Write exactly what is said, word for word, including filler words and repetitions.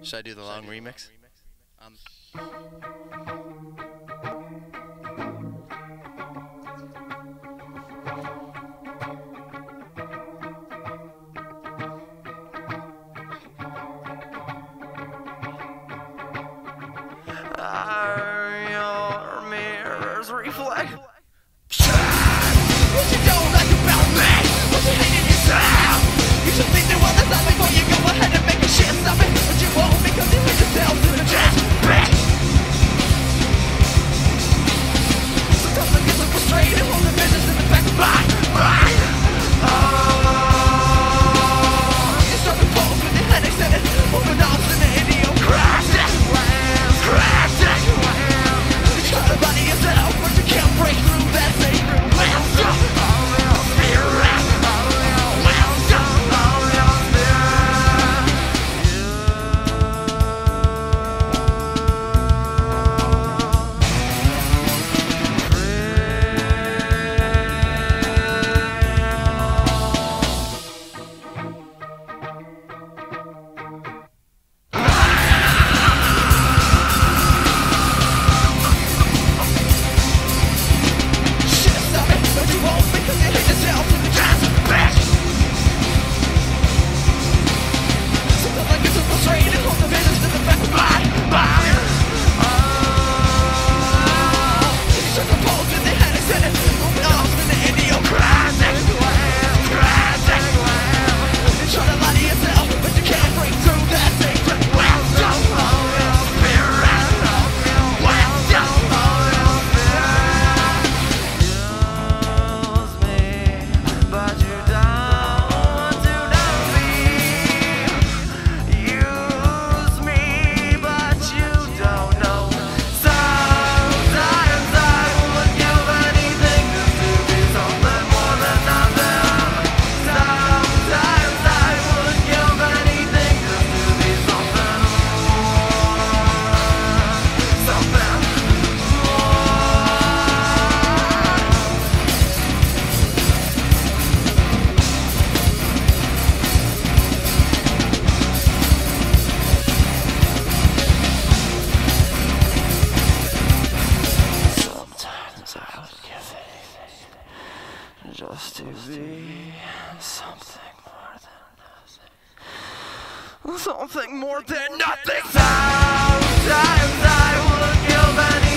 Should I do the long remix? Um. Are your mirrors reflect? What you don't like about me? What you hate in yourself? You should think that well that's not before you go ahead and make a shit stop it. But you won't because you hate yourself to the chest, bitch. Sometimes I get so frustrated holding business in the back of my mind. Oh, you start to pose with your head extended, moving on to the idiom. Crash it, crash it. You try to body yourself, but you can't break through that same room. Just to be something more than nothing. Something more than nothing. Sometimes I would give any